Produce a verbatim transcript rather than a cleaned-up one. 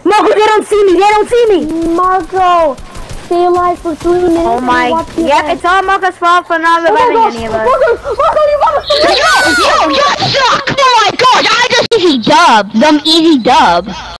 Marco, they don't see me. They don't see me. Marco, stay alive for three minutes. Oh my. Yep, it's all Marco's fault for not Oh my reviving gosh, any of us. Marco, Marco, you Marco. Yo, yo, you suck! Oh my god, I just easy dub. Some easy dub.